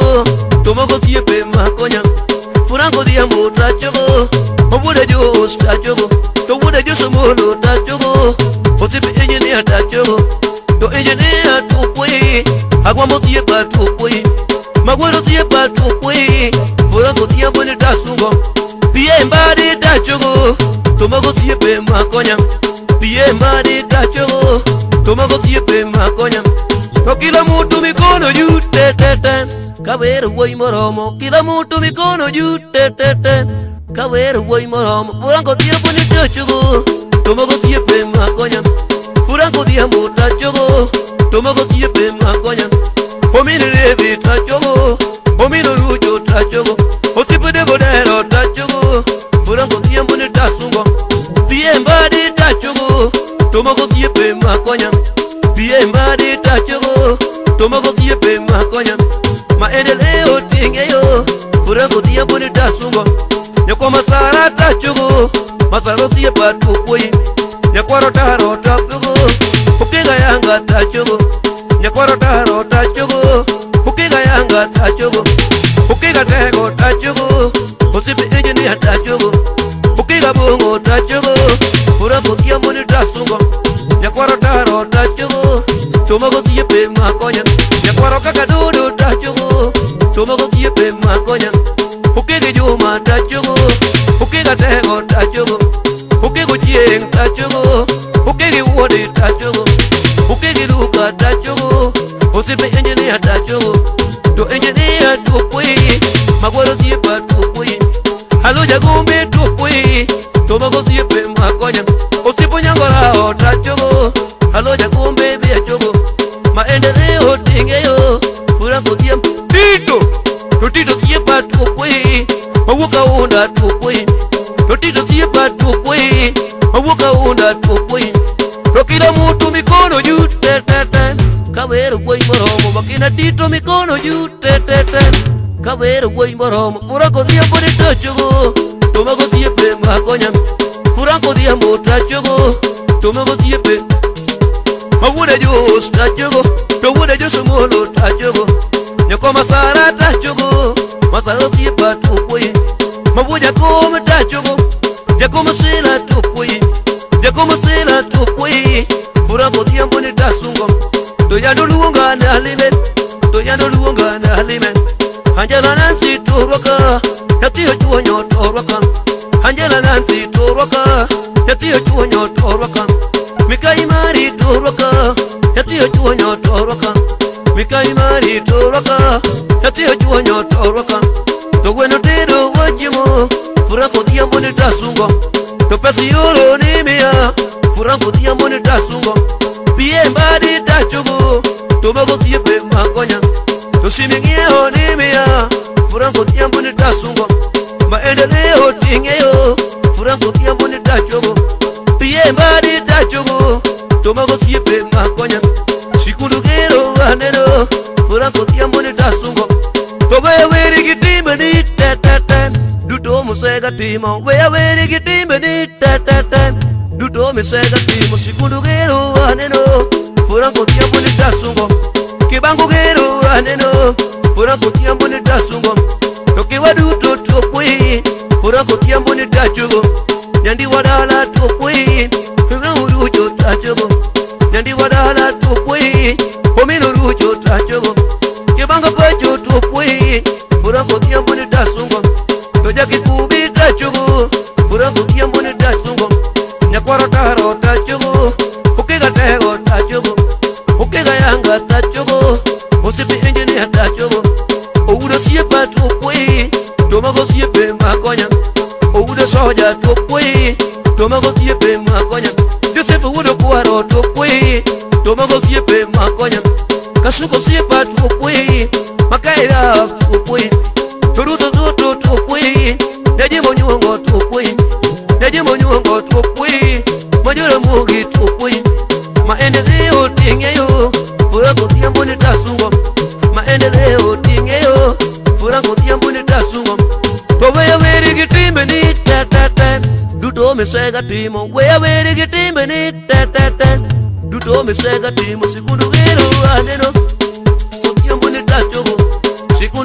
tachogo, tomago siepe makonya. Furango diamo tachogo, obude jos tachogo, to bude josomolo tachogo, osipe engineer tachogo, to engineer tupwe, agwamo siepa tupwe, magwero siepa tupwe, furango diamo ni tasungo, pie mbadi tachogo, tomago siepe makonya, pie mbadi tachogo, tomago siepe makonya. To kila mutu mikono juu tetete, kaweru woi moromo. Kila mutu mikono juu tetete, kaweru woi moromo. Furango diamo ni tachogo, tomago siepe makonya. Furango diamo tachogo, tomago siepe makonya. Omino levi tachogo, omino rujo tachogo, osipe de bodero tachogo. Furango diamo ni tasungo, pie mbadi tachogo, tomago siepe makonya. Pie mbadi tachogo, tomago siepe makonya. Maendeleo tingeyo, furango diamo ni tasungo. Nyako masara tachogo, masaro siepa tupwe. Nyakwaro taro tachogo, ukiga yanga tachogo. Nyakwaro taro tachogo, ukiga yanga tachogo. Ukiga tego tachogo, osipe engineer tachogo. Ukiga bongo tachogo, furango diamo ni tasungo. Nyakwaro taro tachogo, tomago siepe makonya. Nyakwaro kakadudu tachogo, tomago siepe makonya. Ukiga juma tachogo, ukiga tego tachogo. Ukiga chieng tachogo, ukiga wodi tachogo. Ukiga luka tachogo, osipe engineer tachogo. To engineer tupwe, magwaro siepa tupwe. Halo jagombe tupwe, tomago siepe makonya. Osipo nyangora tachogo, halo jagombe biachogo. Maendeleo tingeyo, furango diamo tito. To tito siepa tupwe, mawuka unda tupwe. To tito siepa tupwe, mawuka unda tupwe. To kila mutu mikono juu tetete, kaweru woi moromo. Makina tito mikono juu tetete, kaweru woi moromo. Furango diamo ni tachogo, tomago siepe makonya. Furango diamo tachogo, tomago siepe. Mawude jos tachogo, to wude josomolo tachogo. Nyako masara tachogo, masaro siepa tupwe. Mawuja kome tachogo, jakoma sela tupwe. Jakoma sela tupwe, furango diamo ni tasungo. To yando luonga na halime, to yando luonga na halime. Angela Nancy torwaka, yatiyo chuonyo torwaka. Angela Nancy torwaka, yatiyo chuonyo torwaka. Mikai mari torwaka, yatiyo chuonyo torwaka. Mikai mari torwaka, yatiyo chuonyo torwaka. To bueno tedo wajimo, furango diamo ni tasungo. To pesi yoro ni mia, furango diamo ni tasungo. Pie mbadi tachogo, tomago siepe makonya. To shimingeo ni mia, furango diamo ni tasungo. Maendeleo tingeyo, furango diamo ni tachogo. Pie mbadi tachogo, tomago siepe makonya. Shikundu gero anero, furango diamo ni tasungo. To wewe rigitimbe ni tetete, duto musega timo. Wewe rigitimbe ni tetete, duto musega timo. Shikundu gero anero, furango diamo ni tasungo. Kibango gero anero, furango diamo ni tasungo. Tokiwa duto tupwe, furango diamo ni tachogo. Nyandi wadala tupwe, furango rujo tachogo. Nyandi wadala tupwe, omino rujo tachogo. Kibango pacho tupwe, furango diamo ni tasungo. Tojaki kubi tachogo, furango diamo ni tasungo. Nyakwaro taro tachogo, ukiga tego tachogo. Ukiga yanga tachogo, osipe engineer tachogo. Oudo siepa tupwe, tomago siepe makonya. Oudo soja tupwe, tomago siepe makonya. Joseph udo kuaro tupwe, tomago siepe makonya. Kasuko siepa tupwe, makaira tupwe. Toruto zoto tupwe, nejimo nyongo tupwe. Nejimo nyongo tupwe, majora mugi tupwe. Maendeleo tingeyo, furango diamo ni tasungo. Maendeleo tingeyo, furango diamo ni tasungo. To wewe rigitimbe ni tetete, duto mesega timo. Wewe rigitimbe ni tetete, duto mesega timo. Sikundu gero aneno, diamo ni tachogo. Sikundu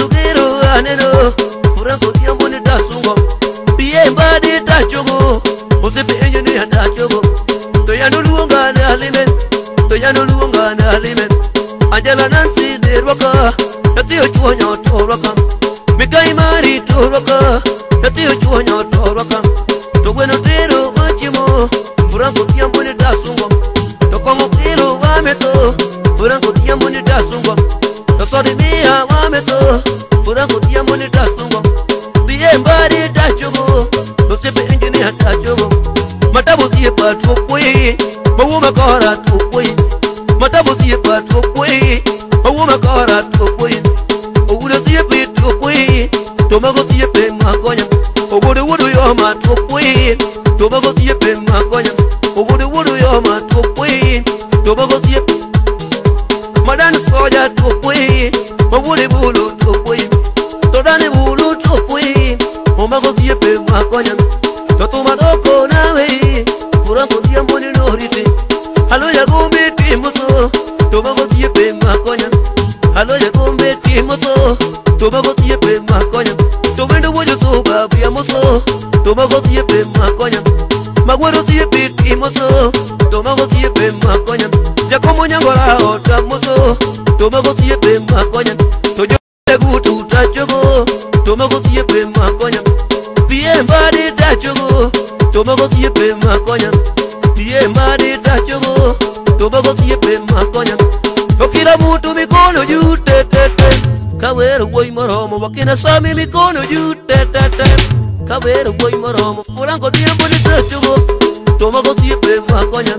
Osugiro aneno Furango tiambo ni tasungo Pie mbadi tachogo Osepe enye ni hatachogo Toyano luonga na alimen Toyano luonga na alimen Angela Nancy derwaka Yatiyo chuonyo torwaka Mikai mari torwaka Yatiyo chuonyo torwaka Togweno tero wachimo Furango tiambo ni tasungo Tokongo kilo wameto Furango tiambo ni tasungo Tosori miya wameto Furango tiambo ni tasungo Biye mbari tachogo Tosepe enjini hatachogo Matabu siye patokwe Mawuma kora tokwe Matabu siye patokwe Mawuma kora tokwe Owude siye pe tokwe Tomago siye pe makonya Owude wudu yoma tokwe Tomago siye pe makonya Owude wudu yoma tokwe Tomago siye pe Madani soja tokwe Owude bulu tokwe Todani bulu tokwe Omago siye pe makonya Totuma doko nawe Furango tiambo ni norite Halo ya gombe timoso Tomago siye pe makonya Halo ya gombe timoso Tomago siye pe makonya Tomendo wojo soba bia moso Tomago siye pe makonya Magwero siye pe timoso Tomago siye pe makonya Jakomo nyangora ota moso Tomago siye pe makonya Tojo gutu tachogo Tomago siye pe makonya Pie mbadi tachogo Tomago siye pe makonya Pie mbadi tachogo Tomago siye pe makonya Tokila mutu mikono juu tetete Kawero woi moromo wakina sami mikono juu tetete Kawero woi moromo Furango tiambo ni tachogo Tomago siye pe makonya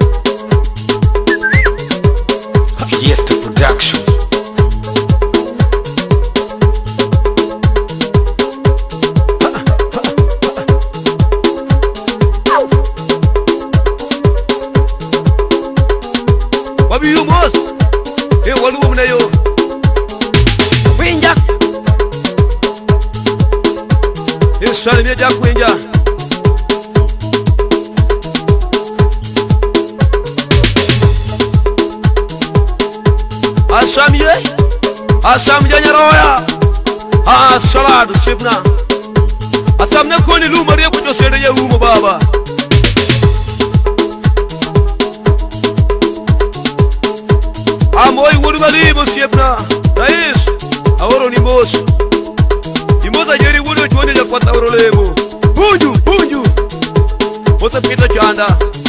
Fiesta Production. Wabi humos walu umna yo Winja Shani meja kwinja Asam janyaroya Saladu shibna Asam ne koni luma rebu jo sede ya umu baba Amoy wudu malibu shibna Rais Aworo ni mos Imoza jeri wudu chwani ya kwata aworo lemu Bunju Mosa pita chanda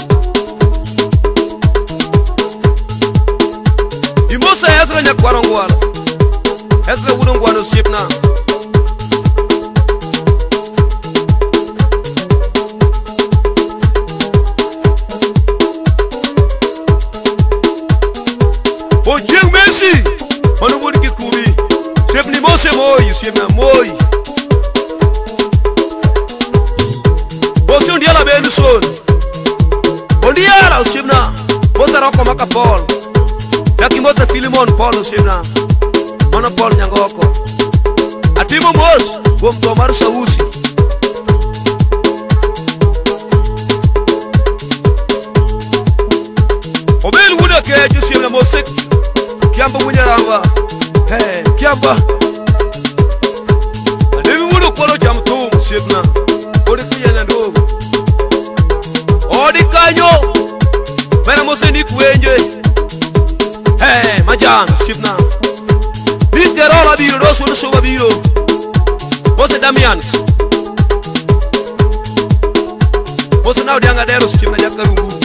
Imosa Ezra nyakwarongwala Ezra wudongwano shibna Ojeng Messi Ono wudi kikumi Shibni Mose moi Shibna moi Bosi undiala benu son Undiala Shibna Mosa roko maka Paul Yaki Mose Filimon Paul Shibna Mana Paul nyangoko Atimo mos Bom tomar sausi Obel wuda ke Shibna Mose Kiamba munyaramba Kiamba Adevi wudu kolo jamtum Shibna Odi kuyana ndogo Odi kanyo Mera Mose ni kuenje Majan Shibna Niterola biro Rosu nusuwa biro Mose Damians Mose nao dianga dero Shibna jakarungu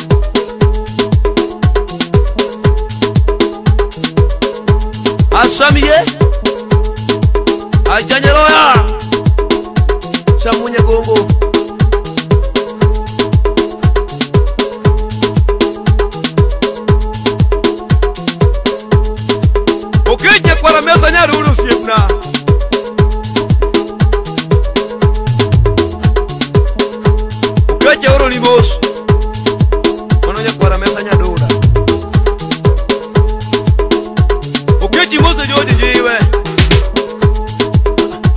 Asamiye Ajanyeroya Chamunye gombo Okeje kwa la mesa nyaruru Shibna Okeje oro ni mos Ononya kwa la mesa nyadura Okeje mose joje jiwe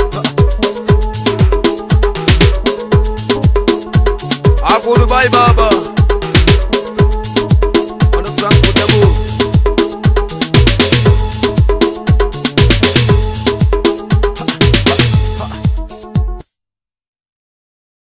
Akuru bye baba